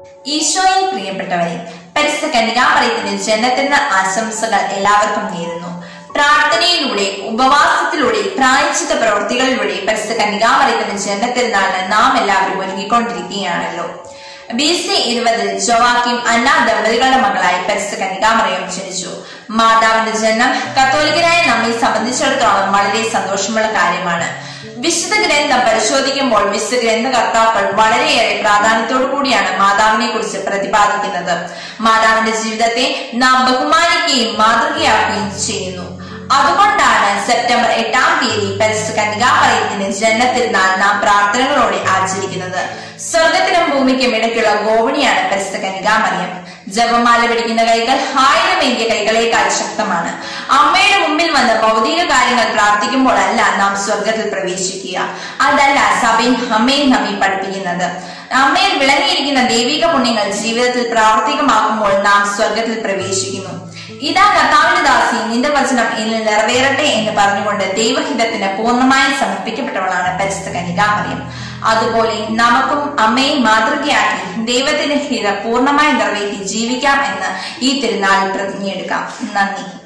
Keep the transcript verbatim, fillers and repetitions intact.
ഈശോയിൽ പ്രിയപ്പെട്ടവരെ, പരിശുദ്ധ കന്യകാമറിയത്തിന്റെ ജനനത്തിന് ആശംസകൾ എല്ലാവർക്കും നേരുന്നു. പ്രാർത്ഥനയിലൂടെ, ഉപവാസത്തിലൂടെ, പ്രായശ്ചിത്ത പ്രവൃത്തികളിലൂടെ പരിശുദ്ധ കന്യകാമറിയത്തിന്റെ ജനനത്തിനാണ് നാം എല്ലാവരും ഒരുങ്ങിക്കൊണ്ടിരിക്കുകയാണല്ലോ. ബി സി ഇരുപതിൽ ജോവാക്കിം അന്ന ദമ്പതികളുടെ മകളായി പരിശുദ്ധ കന്യകാമറിയം ജനിച്ചു. മാതാവിന്റെ ജനനം കത്തോലിക്കരായ നമ്മെ സംബന്ധിച്ചിടത്തോളം വളരെ സന്തോഷമുള്ള കാര്യമാണ്. വിശുദ്ധ ഗ്രന്ഥം പരിശോധിക്കുമ്പോൾ വിശുദ്ധ ഗ്രന്ഥകർത്താക്കൾ വളരെയേറെ പ്രാധാന്യത്തോടു കൂടിയാണ് മാതാവിനെ കുറിച്ച് പ്രതിപാദിക്കുന്നത്. മാതാവിന്റെ ജീവിതത്തെ നാം ബഹുമാനിക്കുകയും മാതൃകയാക്കുകയും ചെയ്യുന്നു. അതുകൊണ്ടാണ് സെപ്റ്റംബർ എട്ടാം തീയതി പരിശുദ്ധ കന്യകാമറിയത്തിന്റെ ജനനത്തിരുന്നാൾ നാം പ്രാർത്ഥനകളോടെ ആചരിക്കുന്നത്. സ്വർഗത്തിനും ഭൂമിക്കും ഇടയ്ക്കുള്ള ഗോവണിയാണ് പരിശുദ്ധ കന്യകാമറിയം. ജപമാല പിടിക്കുന്ന കൈകൾ ആയിരമേന്തിയ കൈകളേക്കാൾ ശക്തമാണ്. അമ്മയുടെ മുമ്പിൽ വന്ന് ഭൗതിക കാര്യങ്ങൾ പ്രാർത്ഥിക്കുമ്പോഴല്ല നാം സ്വർഗത്തിൽ പ്രവേശിക്കുക. അതല്ല സഭയും അമ്മയും നമ്മെ പഠിപ്പിക്കുന്നത്. അമ്മയിൽ വിളങ്ങിയിരിക്കുന്ന ദൈവിക പുണ്യങ്ങൾ ജീവിതത്തിൽ പ്രാവർത്തികമാക്കുമ്പോൾ നാം സ്വർഗത്തിൽ പ്രവേശിക്കുന്നു. ഇതാ കർത്താവിന്റെ ദാസി, നിന്റെ വചനം എന്നിൽ നിറവേറട്ടെ എന്ന് പറഞ്ഞുകൊണ്ട് ദൈവഹിതത്തിന് പൂർണ്ണമായും സമർപ്പിക്കപ്പെട്ടവളാണ് പരിശുദ്ധ കന്യകാമറിയം. അതുപോലെ നമുക്കും അമ്മയെ മാതൃകയാക്കി ദൈവത്തിന്റെ ഹിതം പൂർണ്ണമായി നിറവേറ്റി ജീവിക്കാം എന്ന് ഈ തിരുനാളിൽ പ്രതിജ്ഞയെടുക്കാം. നന്ദി.